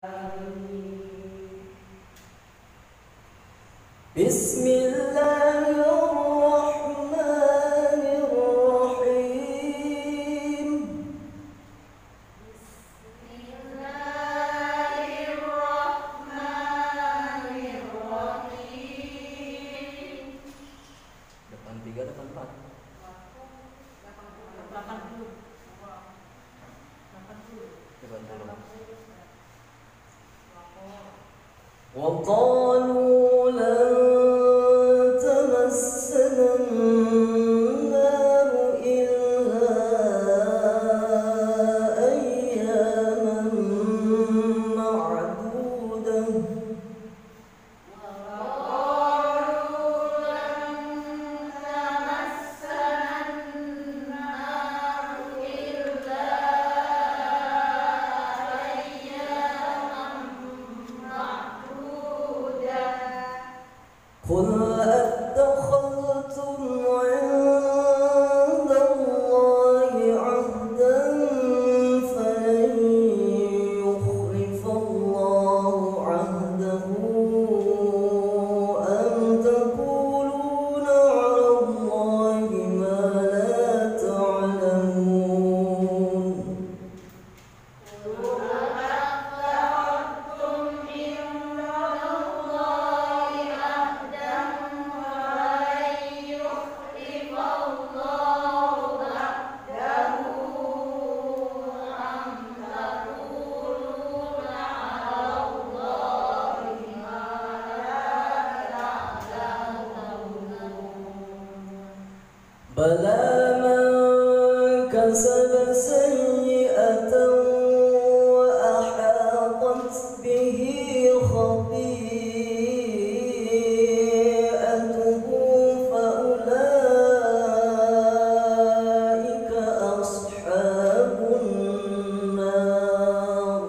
Bismillahirrahmanirrahim. Depan 3, depan 4. وقالوا لن تمسنا النار إلا أياما معدودة قل أتخذتم عند الله عهدا فلن يخلف الله عهده أم تقولون على الله ما لا تعلمون بلى من كسب سيئة وأحاطت به خطيئته فأولئك أصحاب النار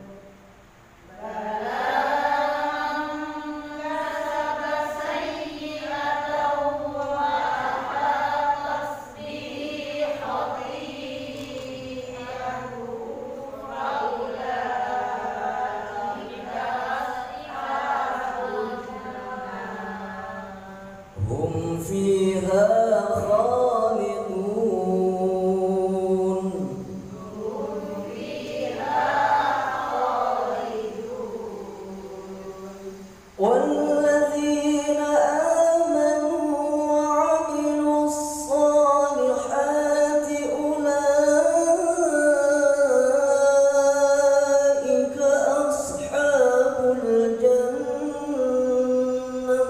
هم فيها خالدون والذين آمنوا وعملوا الصالحات أولئك أصحاب الجنة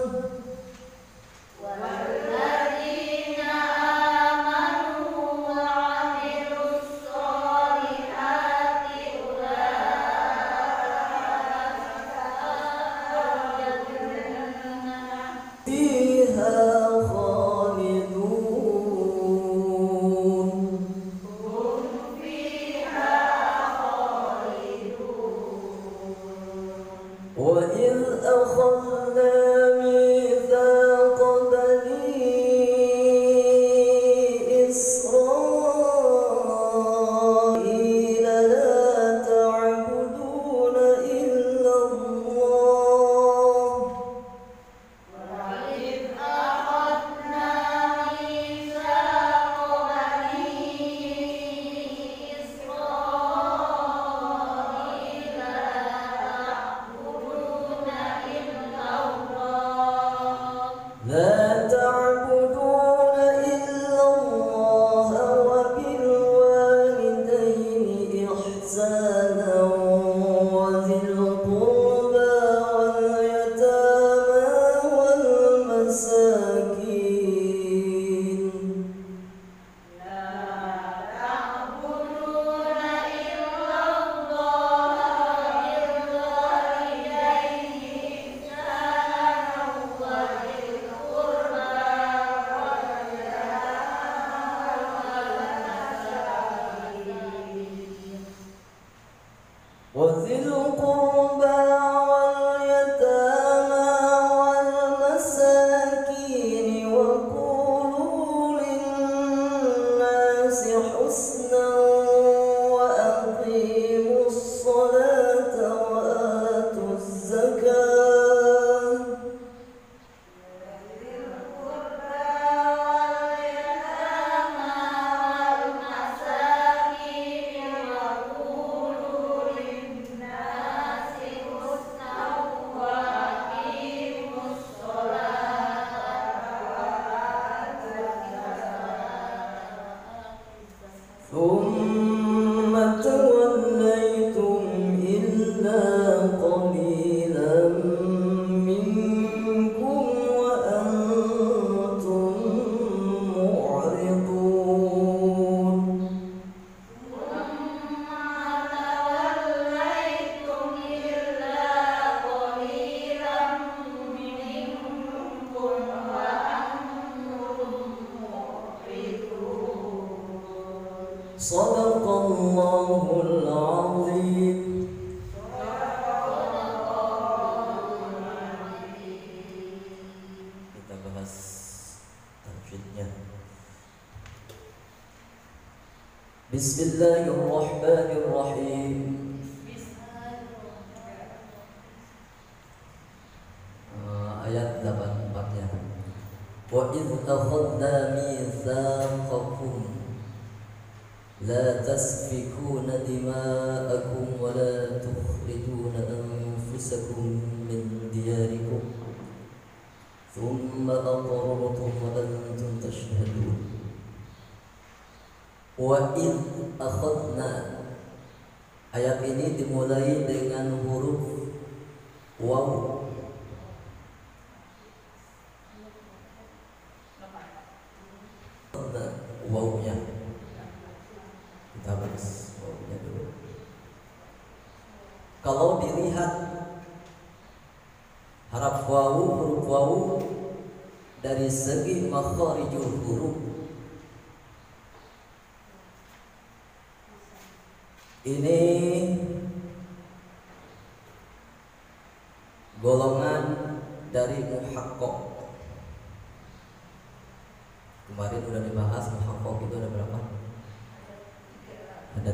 فيها خالدون وإذ أخذنا ميثاق بني إسرائيل لا تعبدون إلا الله لا تعبدون إلا الله وبالوالدين إحسانا وذي القربى واليتامى والمساكين وذي القربى واليتامى والمساكين وقولوا للناس حسنا وأقيموا الصلاة Sadaqallahul azim. Kita bahas tajwidnya. Bismillahirrahmanirrahim. Ayat 84-nya. Wa idh akhadna mitsaqakum la tasfikuna dima'akum wa la tukhrijuna anfusakum min diyarikum thumma aqrartum wa antum tashhadun. Wa idh akhadna, ayat ini dimulai dengan huruf waw. Wawnya kita bahas wawnya dulu. Kalau dilihat huruf waw dari segi makharijul huruf, ini golongan dari muhaqqaq. Kemarin udah dibahas muhaqqaq itu ada berapa? Ada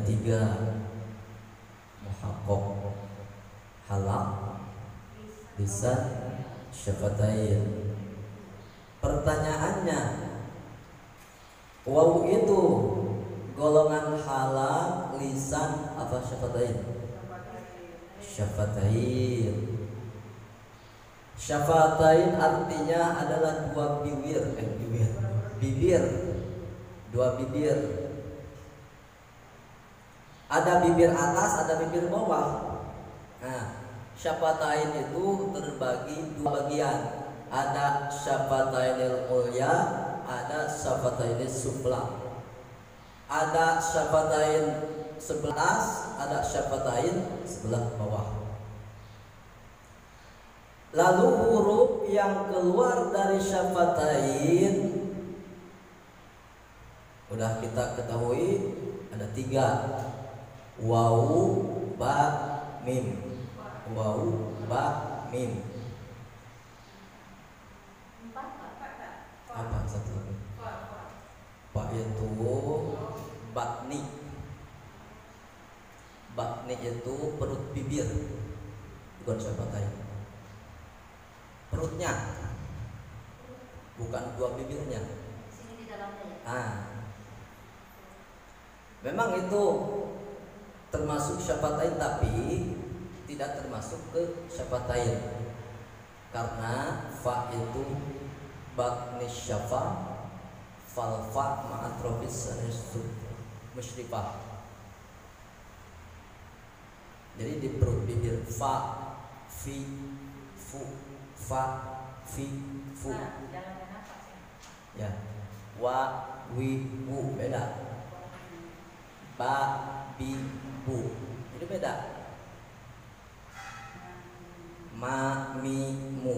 3. Muhaqqaq, halaq, lisan, syafatain. Pertanyaannya, waw itu golongan halaq, lisan, apa syafatain? Syafatain. Syafatain artinya adalah dua bibir, bibir, dua bibir. Ada bibir atas, ada bibir bawah. Nah, syafatain itu terbagi dua bagian. Ada syafatainil ulya, ada syafatainil sufla. Ada syafatain sebelah atas, ada syafatain sebelah bawah. Lalu huruf yang keluar dari syafatain udah kita ketahui ada 3. Waw, ba, mim. Waw, ba, mim. Apa satu lagi? Ba itu batni. Batni itu perut bibir, bukan syafatain. Perutnya, bukan dua bibirnya. Sini di dalamnya ya. Memang itu termasuk syafatain, tapi tidak termasuk ke syafatain karena fa itu batni syafa, fal fa ma'atrofis musyrifah. Jadi di perut bibir fa, fi, fu, fa, fi, fu. Dalamnya nafas Ya. ya. Wa, wi, wu beda. Ba, bi, bu itu beda. Ma, mi, mu.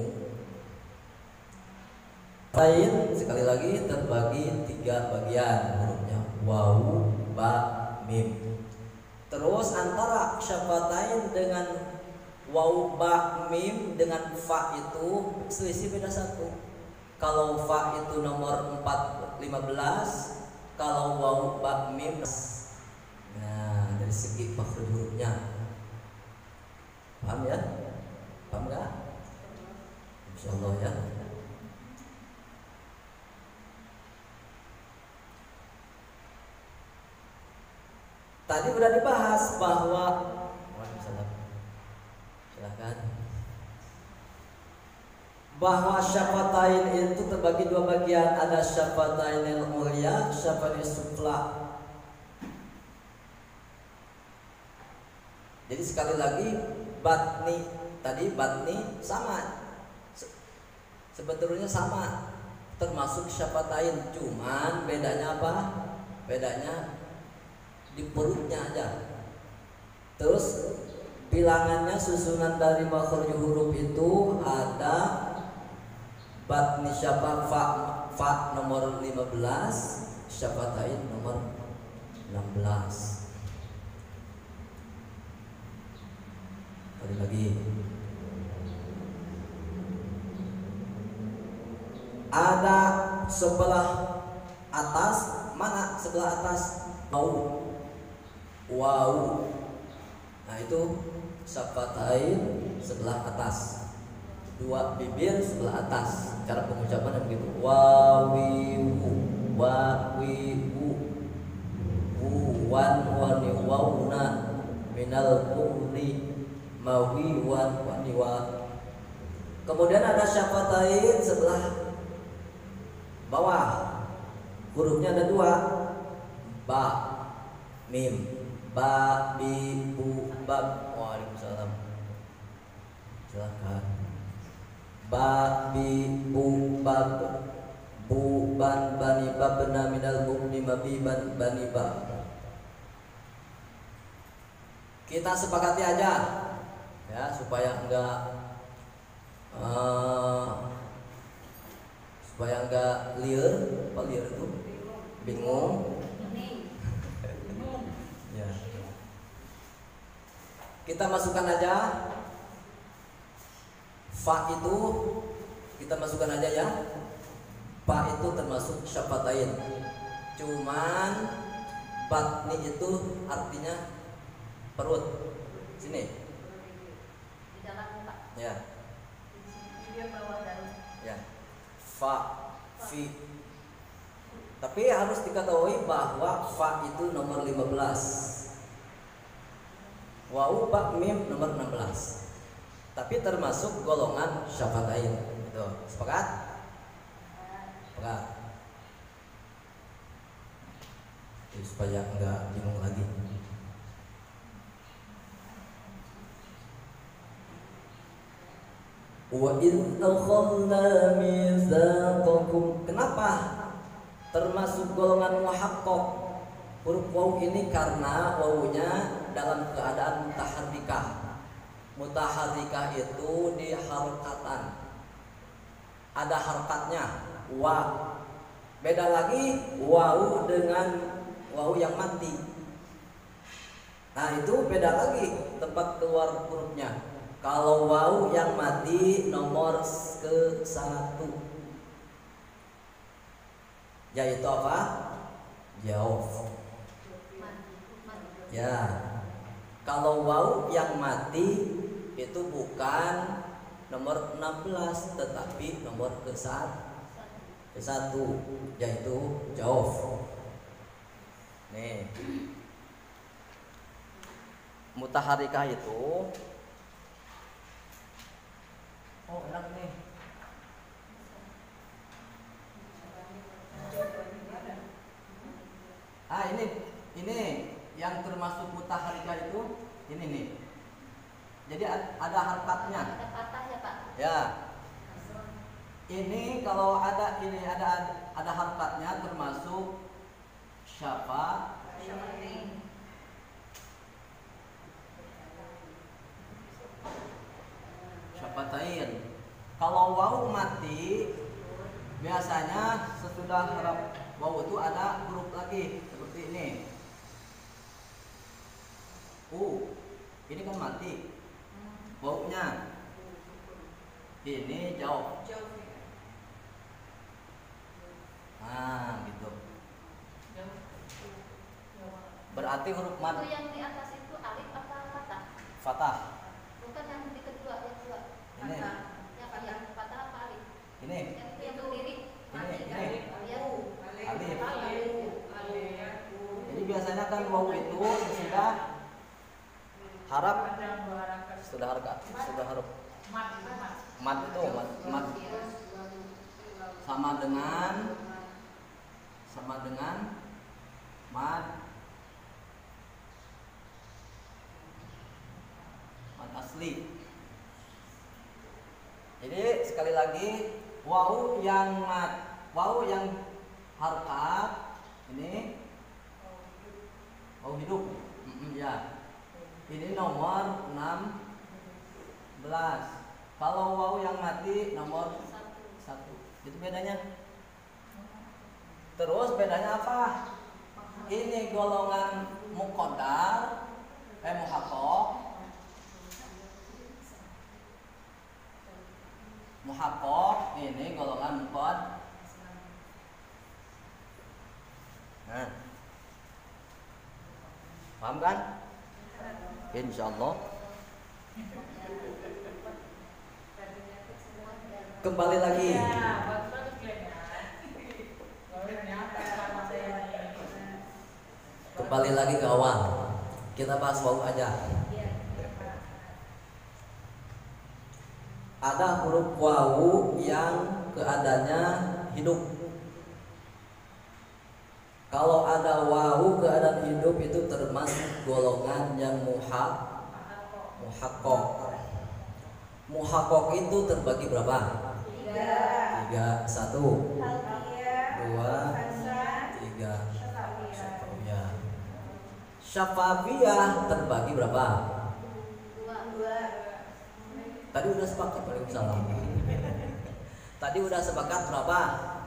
Lain sekali lagi terbagi 3 bagian hurufnya. Waw, ba, mim. Terus antara syafatain dengan waw, ba, mim dengan fa itu selisih beda 1. Kalau fa itu nomor 415, kalau waw, ba, mim. Nah, dari segi makhraj hurufnya. Paham ya? Paham enggak? Insyaallah ya. Tadi udah dibahas bahwa silakan. Bahwa syafatain itu terbagi 2 bagian, ada syafatainil ulya, syafatain sufla. Jadi sekali lagi batni tadi batni sama, sebetulnya sama, termasuk syafatain, cuman bedanya apa? Bedanya di perutnya aja. Terus bilangannya susunan dari makhraj huruf itu ada batni syafa fa nomor 15, syafatain nomor 16. Kali lagi. Ada sebelah atas, mana sebelah atas? Wow. Nah itu syafatain sebelah atas, dua bibir sebelah atas. Cara pengucapan begitu. Wawiwu, wawiwu, wan wani wauna minal umri mawiwan waniwa. Kemudian ada syafatain sebelah bawah, hurufnya ada dua, ba, mim, ba, bi, bu, bab. Waalaikumsalam. Silakan. Ba, bi, bu, bab, bu, ban, bani, babna minal mubni mabi, ban, bani, bab. Kita sepakati aja, ya, supaya enggak liar. Apa liar itu? Bingung. Ya. Kita masukkan aja fa itu, kita masukkan aja ya. Fa itu termasuk syafatain. Cuman batni itu artinya perut. Sini. Di dalam Pak. Ya. Di bawah dalam. Ya. Fa, fi. Tapi harus diketahui bahwa fa itu nomor 15. Wawu, ba, mim nomor 16. Tapi termasuk golongan syafatain. Gitu. Sepakat? Sepakat. Jadi supaya enggak bingung lagi. Wa idh akhadna mitsaqakum. Kenapa termasuk golongan muhaqqaq huruf waw ini? Karena wawunya dalam keadaan mutaharrikah. Mutaharrikah itu di harokatan, ada harokatnya wa. Beda lagi waw dengan waw yang mati. Nah itu beda lagi tempat keluar hurufnya. Kalau waw yang mati nomor ke-1, yaitu apa? Jawf. Ya. Kalau waw yang mati itu bukan nomor 16 tetapi nomor ke-1, yaitu jawf. Nih. Mutaharikah itu, oh enak nih. Ini yang termasuk mutaharikah itu ini nih. Jadi ada harokatnya. Ada patah ya Pak. Ya. Ini kalau ada ini ada harokatnya termasuk syafatain. Kalau waw mati biasanya sesudah huruf waw itu ada huruf lagi seperti ini. Ini kan mati. Wawnya. Ini jauh. Nah, gitu. Berarti huruf mad. Itu yang di atas itu alif apa fatah? Fatah. Bukan yang di kedua, yang dua. Ini. Yang fatah apa alif? Ini. Yang berdiri. Ini. Alif. Jadi biasanya kan waw itu sesudah harap mat itu mat sama dengan mat asli. Jadi sekali lagi waw yang harokat ini waw hidup. Ya. Ini nomor 16. Kalau waw yang mati nomor 1. Itu bedanya. Terus bedanya apa? Ini golongan muqaddar, muhaqqaq. Muhaqqaq ini golongan muqaddar. Nah, paham kan? Insyaallah. Kembali lagi. Kembali lagi ke awal. Kita bahas wawu aja. Ada huruf wawu yang keadaannya hidup. Kalau ada wawu keadaan hidup itu termasuk golongan yang muhaqqaq. Muhaqqaq itu terbagi berapa? 3. 1, 2, 3. Syafawiyah terbagi berapa? 2. Tadi udah sepakat, Waalaikumsalam. Tadi udah sepakat berapa?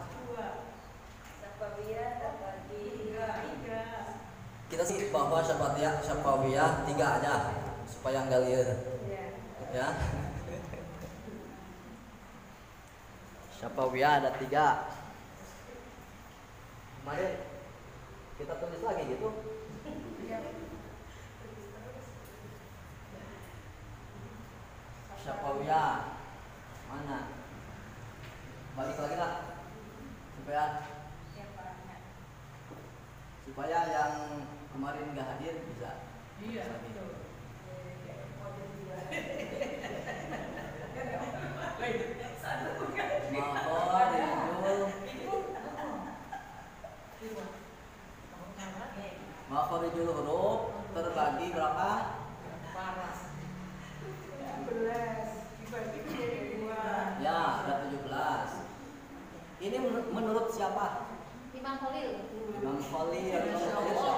2. Kita sih bahwa syafawiyah 3 aja supaya nggak liar. Ya. Syafawiyah ada 3. Mari kita tulis lagi gitu. Syafawiyah mana? Balik lagi lah supaya yang kemarin nggak hadir bisa. Iya. Makhorijul huruf terbagi berapa? 17. Ya, ada 17. Ini menurut siapa? Imam Khalil. Imam Khalil siapa?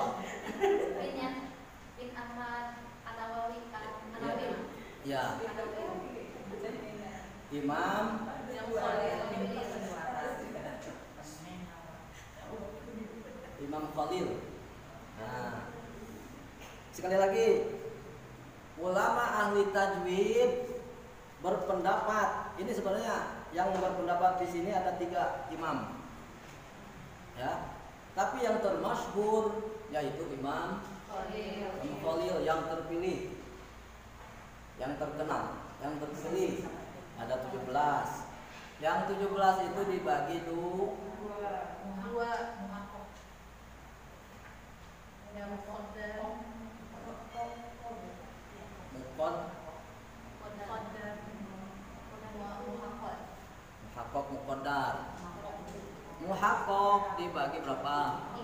Bin Ahmad An-Nawawi. Ya. Imam Khalil. Nah, sekali lagi, ulama ahli tajwid berpendapat. Ini sebenarnya yang berpendapat di sini ada 3 imam. Ya, tapi yang termasyhur yaitu Imam Khalil yang terpilih, yang terkenal, yang terpilih ada 17. Yang 17 itu dibagi 2. Ada muqaddar. Muhaqqaq, muqaddar. Muhaqqaq dibagi berapa?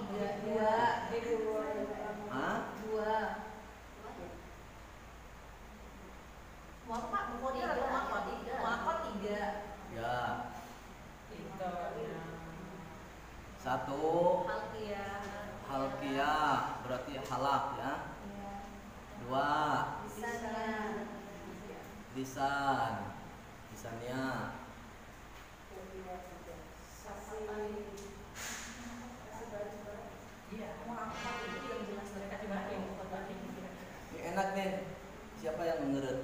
2. Hah? 2. Muhaqqaq muqaddar 3. Ya. 1 halqiyah berarti halak ya. 2 lisannya. 3 ini enak nih. Siapa yang mengerut?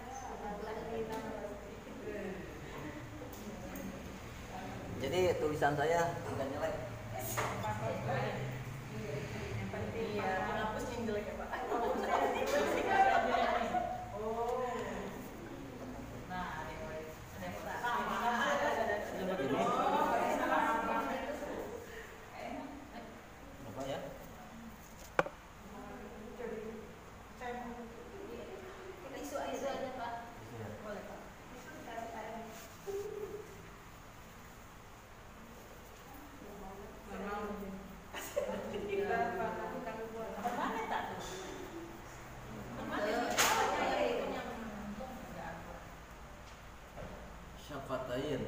Jadi tulisan saya agak jelek. Hapus yang jelek ya Pak. Apa ya? Isu aja Pak. Boleh Pak. Syafatain.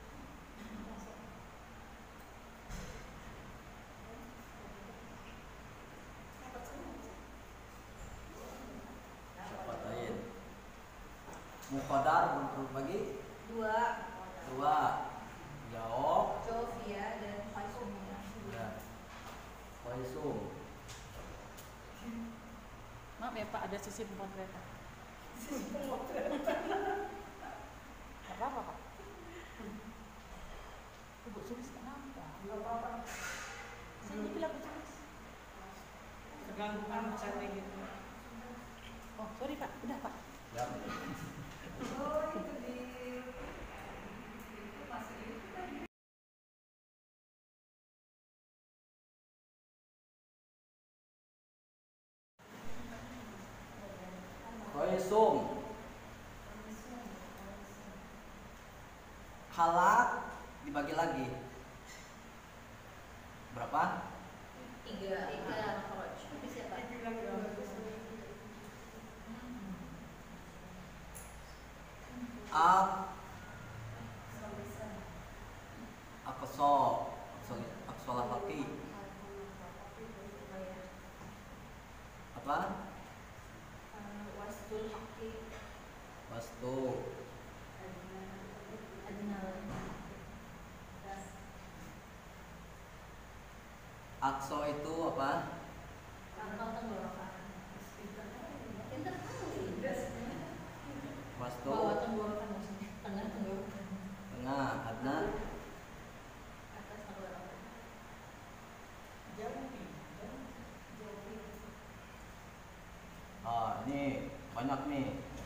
Syafatain. Muqaddar berbagi 2. Jawab. Sofia dan Faisumia. Ya. Koisum. Maaf ya Pak, ada sisi pemotretan. Gak apa-apa Pak. Ibu Sulis kenapa? Nggak apa-apa. Saya bilang Bu Sulis. Terganggu kan chatnya gitu. Oh sorry Pak, udah Pak. Ya. Oh itu di itu masih itu tadi. Koisum. Halak dibagi lagi. Berapa? Tiga makhraj. Bisa Pak. Ak Aqsa. Aqsa lafaki. Apa? Wasdul haqqi Wastu. adnal. Aqsa itu apa? Pangkal tenggorokan. Pinter kali. Wastu. Bawah tenggorokan maksudnya. Tengah tenggorokan. Tengah. Adna. Atas tenggorokan. Jauh. Oh, ini banyak nih.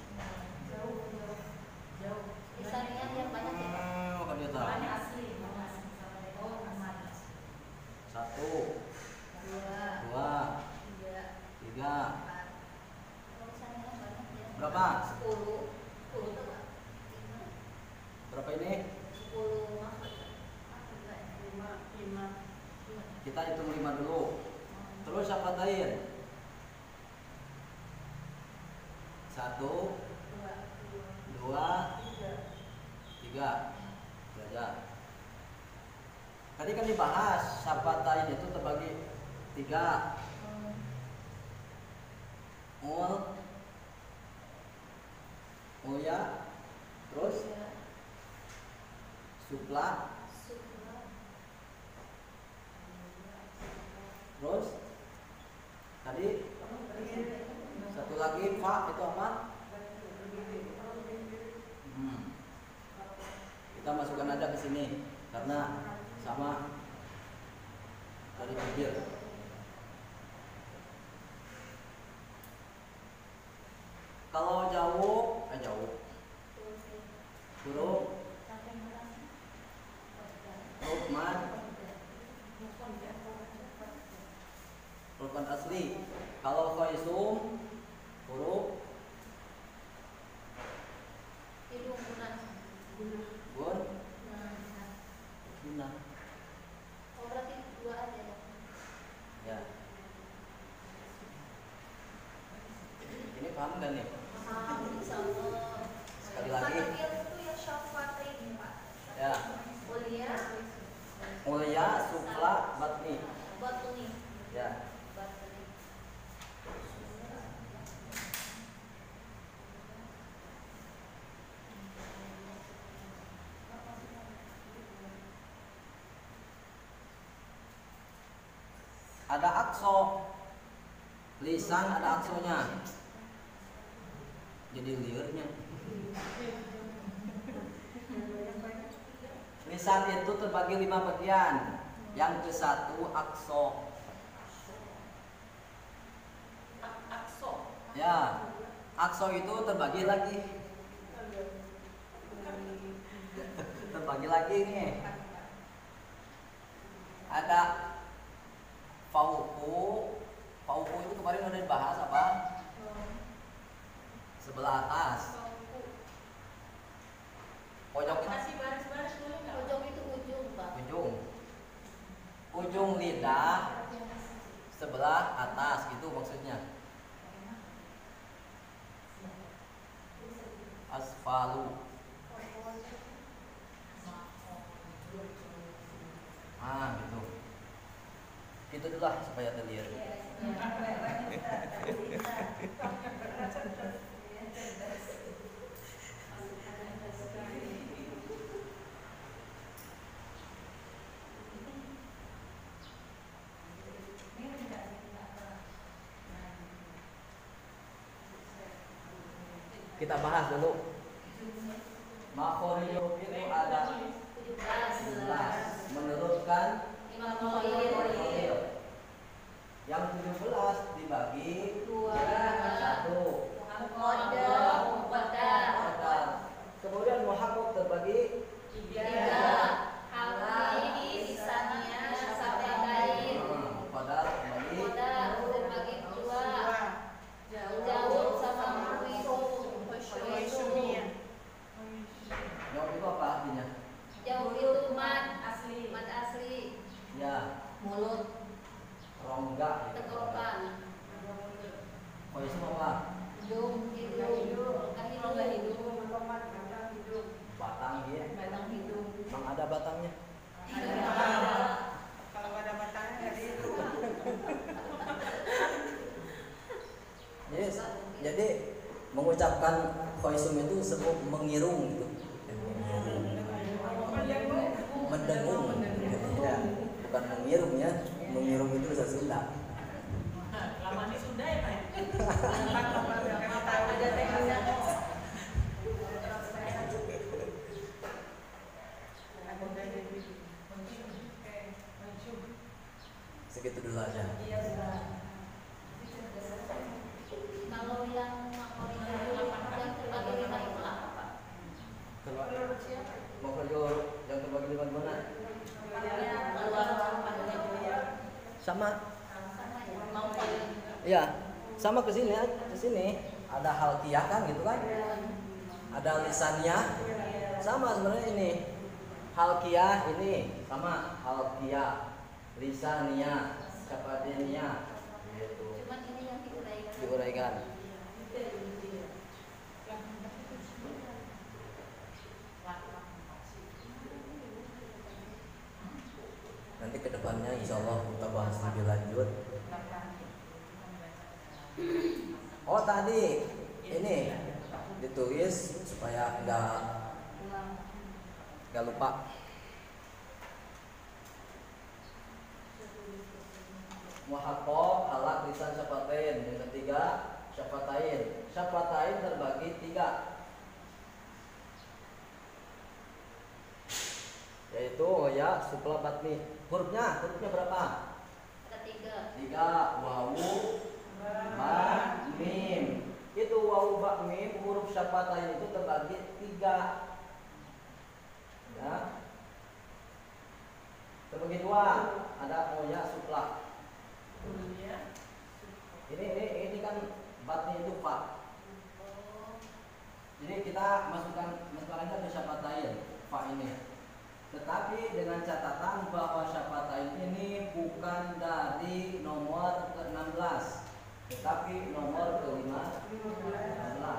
Jauh. Misalnya yang banyak ya Pak. Kan dia tahu. Banyak asli. Oh, aman. 1, Dua. 2, Tiga. 3. Empat. Kalau misalnya yang banyak ya. Berapa? 10. 10 tuh Pak. Berapa ini? 10 makhraj. Lima. Kita hitung 5 dulu. Terus apa lain? 1, 2, 3. Belajar. Tadi kan dibahas syafatain itu terbagi 3. Mulya, terus supla, terus tadi satu lagi fa itu apa? Kita masukkan aja ke sini karena sama dari bibir. Kalau jauh, huruf mad, huruf mad asli. Kalau koisum, huruf hidung bulan. gun, Nah, guna. oh berarti 2 aja ya. Ya. Ini paham gak nih? Paham, insyaallah. Sekali lagi. Fatakir itu ya syafatain Pak. Ya. Mulia. Mulya, supla, batni. Batuni. Ya. Batuni. Ada akso. Lisan ada aksonya. Jadi liurnya. Lisan itu terbagi 5 bagian. Yang ke-1 akso. Akso. Ya, akso itu terbagi lagi. Terbagi lagi nih. Ada fauku. Fauku itu kemarin udah dibahas apa? Sebelah atas. Pojok itu Kasih baris-baris dulu nggak? Pojok itu ujung Pak. ujung. Ujung lidah sebelah atas gitu maksudnya. Asfalu. Gitu. Itu dulu lah supaya terlihat. Kita bahas dulu. Makhrajul huruf itu ada 17. Menurutkan Imam Khalil. yang 17 dibagi Dua. 1. Muqaddam, muqaddam. Kemudian muhaqqaq terbagi 3. Halqi, lisania, syafatayn. Pada terbagi Muqaddam terbagi 2. Jawab sama muhwirum. Khusyum. jawab itu apa artinya? Jawab itu mad asli. Ya, Mulut, rongga gitu. tenggorokan. Oh itu apa? Hidung, hidung. Batang ya. Batang hidung. Emang ada batangnya? Kalau ada batangnya jadi itu. Yes. Jadi mengucapkan khoisum itu sebut mengirung gitu. Mendengung. Ya, bukan mengirung ya. Mengirung itu bahasa Sunda. Lama di Sunda ya Pak? Ada teknisnya. Segitu dulu aja. Kalau yang yang terbagi 5 itu apa, Pak? Makhrajul yang terbagi 5 gimana? Sama. Sama ya. Mau Khalil. Ya, sama ke sini ada halqiyah kan gitu kan? Ada lisaniyah. Sama sebenarnya ini. Halqiyah ini sama halqiyah, lisaniyah, syafatainiyah gitu. Cuman ini yang diuraikan. Diuraikan. Nanti kedepannya insya Allah kita bahas lebih lanjut. Oh tadi ini ditulis supaya nggak lupa. Muhaqqaq, halak, lisan, syafatain. Yang ketiga syafatain. Syafatain terbagi 3, yaitu ya supla batni. Hurufnya berapa? Ada 3. 3. Wawu, ba, mim. Itu wawu, ba, mim, huruf syafatain itu terbagi 3. Ya. Terbagi 2. Ada ya supla. Ini kan batni itu fa. Jadi kita masukkan aja ke syafatain fa ini. Tetapi dengan catatan bahwa syafatain ini bukan dari nomor ke-16, tetapi nomor ke-15.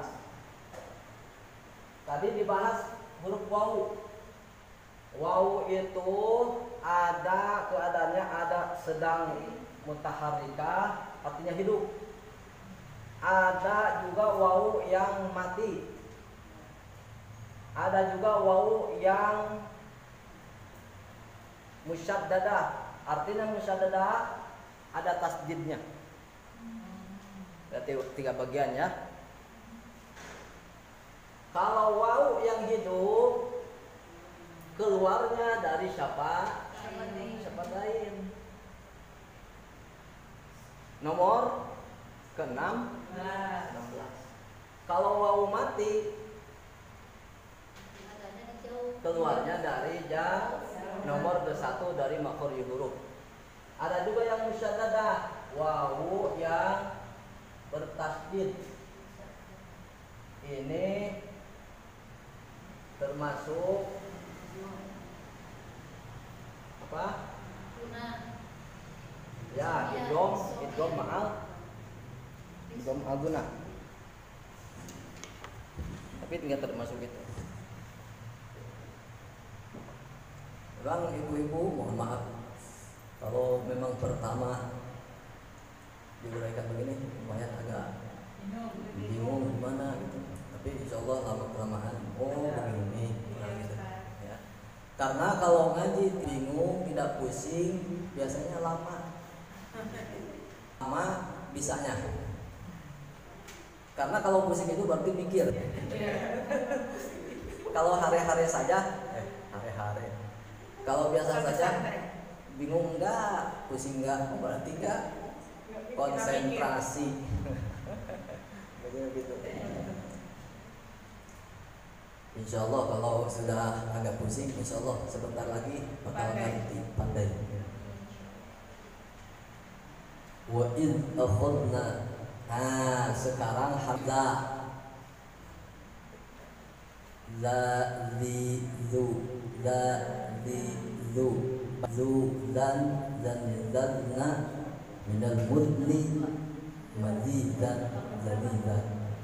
Tadi dibahas huruf wawu. Wawu itu ada keadaannya ada sedang mutaharrikah, artinya hidup. Ada juga wawu yang mati. Ada juga wawu yang musyaddadah. Artinya musyaddadah ada tasdidnya. Berarti 3 bagian ya. Kalau wawu yang hidup keluarnya dari syafatain. Nomor ke-6 16. Kalau wawu mati Adanya di jauh. keluarnya dari nomor ke-1 dari makhrajul huruf. Ada juga yang musyaddadah, wawu yang bertasdid. Ini termasuk apa? Guna. Ya, idgham ma'al aguna. Tapi tidak termasuk itu. Bang, ibu-ibu mohon maaf kalau memang pertama diuraikan begini lumayan agak bingung gimana gitu. Tapi insya Allah lama kelamaan begini gitu. Ya. Karena kalau ngaji bingung tidak pusing biasanya lama bisanya. Karena kalau pusing itu berarti mikir. Kalau hari-hari saja, hari-hari. Kalau biasa saja, bingung enggak, pusing enggak, berarti enggak konsentrasi. Begitu. Insya Allah kalau sudah agak pusing, insya Allah sebentar lagi bakal ngerti, pandai. Wa id akhadna. Nah, sekarang hadza za zi zu za zi zu zu dan zanna minal mudni mazidan zanidan.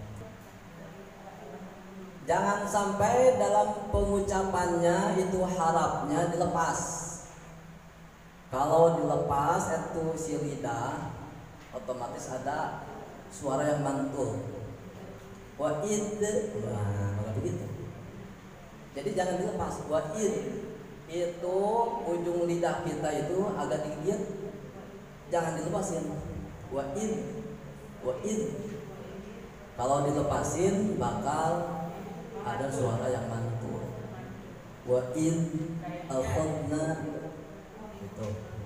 Jangan sampai dalam pengucapannya itu harapnya dilepas. Kalau dilepas itu si lidah otomatis ada suara yang mantul. Wa id, nah begitu. Jadi jangan dilepas. Wa id itu ujung lidah kita itu agak digigit, jangan dilepasin. Wa id, wa id. Kalau dilepasin bakal ada suara yang mantul. Wa id akhadna itu.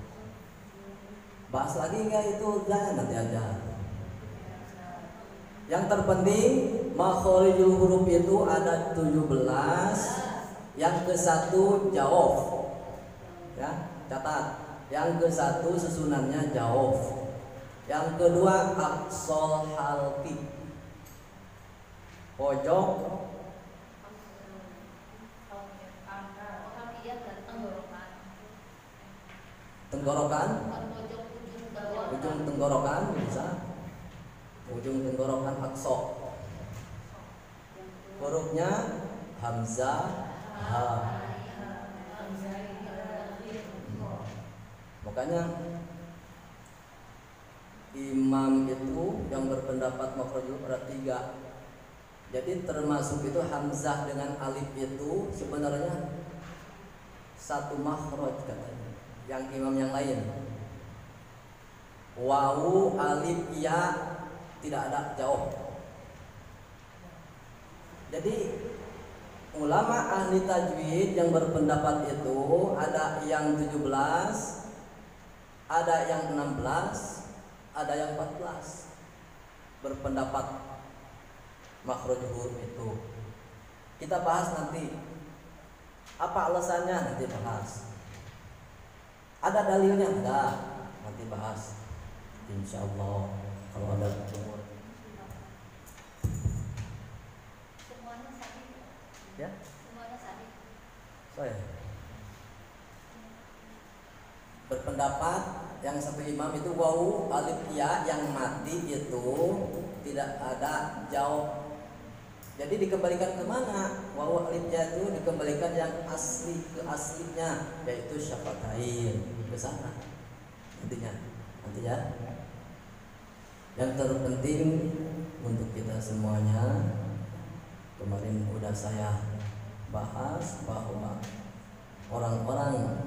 Bahas lagi enggak itu? Jangan, nanti aja. Yang terpenting makhorijul huruf itu ada 17. Yang ke-1 jawab. Ya, catat. Yang ke-1 susunannya jawab. Yang kedua aqsal halqi. Pojok tenggorokan, ujung tenggorokan bisa, ujung tenggorokan aqsa. Hurufnya hamzah, ha. Makanya imam itu yang berpendapat makhrajul ada 3. Jadi termasuk itu hamzah dengan alif itu sebenarnya satu makhraj katanya. Yang imam yang lain wawu alif ya tidak ada jauh. Jadi ulama ahli tajwid yang berpendapat itu ada yang 17, ada yang 16, ada yang 14 berpendapat makhraj huruf itu. Kita bahas nanti apa alasannya, nanti bahas. Ada dalilnya enggak? Nanti bahas. Insyaallah kalau ada umur. Semuanya sahih. Ya? Semuanya sahih. Saya berpendapat yang satu imam itu wawu alif ya yang mati itu tidak ada jauh. Jadi dikembalikan kemana? Wawu alif ya itu dikembalikan yang asli ke aslinya, yaitu syafatain, ke sana. Nantinya yang terpenting untuk kita semuanya, kemarin udah saya bahas bahwa orang-orang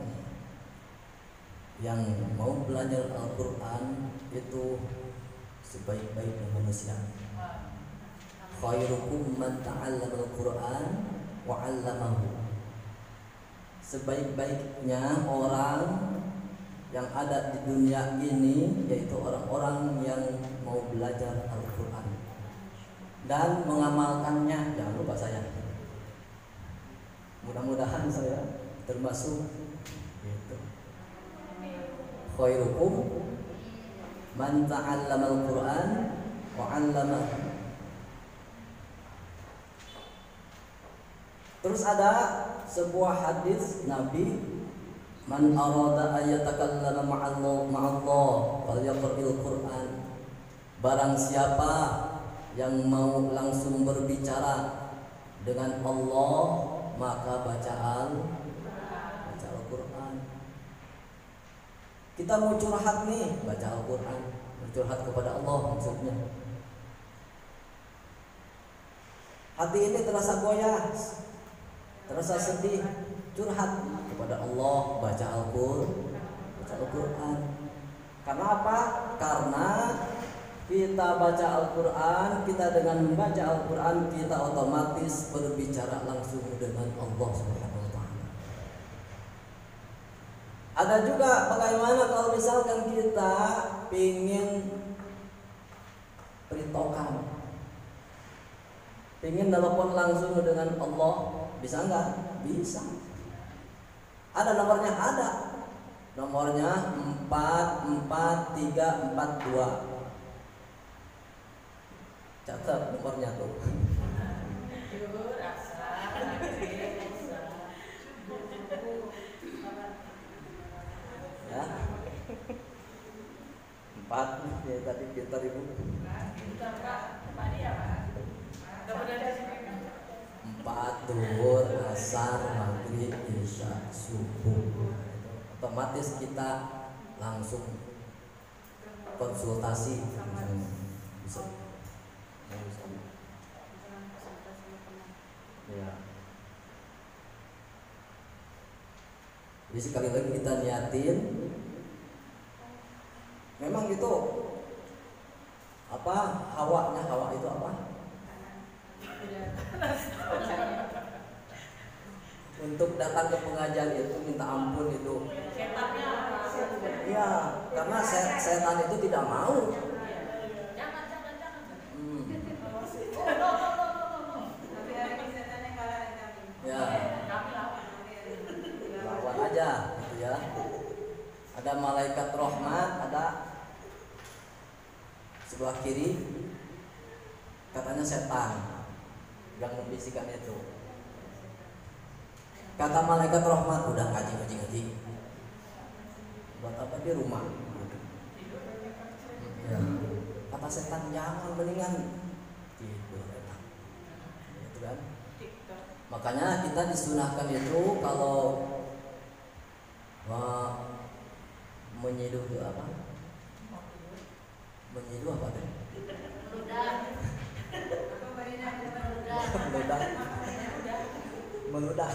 yang mau belajar Al-Quran itu sebaik-baiknya manusia. Khairukum man ta'allama al-Quran wa 'allamahu. Sebaik-baiknya orang yang ada di dunia ini yaitu orang-orang yang mau belajar Al-Quran dan mengamalkannya. Jangan lupa saya. Mudah-mudahan saya termasuk gitu. Khairukum man ta'allama al-Quran wa 'allamahu. Terus ada sebuah hadis Nabi, man arada ayatakallama ma'allah falyaqra'il Qur'an. Barang siapa yang mau langsung berbicara dengan Allah, maka baca Al-Qur'an. Kita mau curhat nih, baca Al-Qur'an. Curhat kepada Allah maksudnya. Hati ini terasa goyah, terasa sedih, curhat kepada Allah, baca Al-Qur'an. Karena apa? Karena Kita baca Al-Quran, kita dengan membaca Al-Quran kita otomatis berbicara langsung dengan Allah Subhanahu wa Ta'ala. Ada juga bagaimana kalau misalkan kita ingin beritokan, ingin telepon langsung dengan Allah, bisa nggak? Bisa. Ada nomornya, ada. Nomornya 44342. Catat nomornya tuh. Ya. 4 ya tadi pintar ibu. 4 duhur, asar, maghrib, isya, subuh. Otomatis kita langsung konsultasi bisa. Ya. Jadi sekali lagi kita niatin, memang gitu. Apa hawanya, hawa itu apa? Untuk datang ke pengajian itu minta ampun itu. Iya, karena setan itu tidak mau. Ya, lawan aja, gitu ya. Ada malaikat rahmat, ada sebelah kiri, katanya setan yang membisikkan itu. Kata malaikat rahmat, udah ngaji. Buat apa di rumah? Ya. Kata setan, jangan, mendingan tidur enak. Gitu kan? Makanya kita disunahkan itu kalau menyeduh apa? Menyeduh apa teh? Meludah.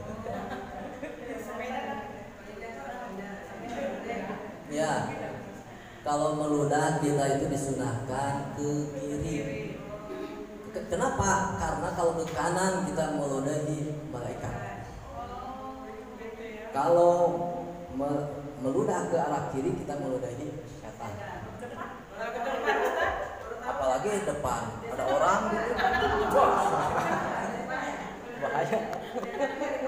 Ya, kalau meludah kita itu disunahkan ke kiri. Kenapa? Karena kalau ke kanan kita meludahi malaikat. Kalau meludah ke arah kiri kita meludahi setan. Apalagi depan ada orang gitu. Wah, bahaya.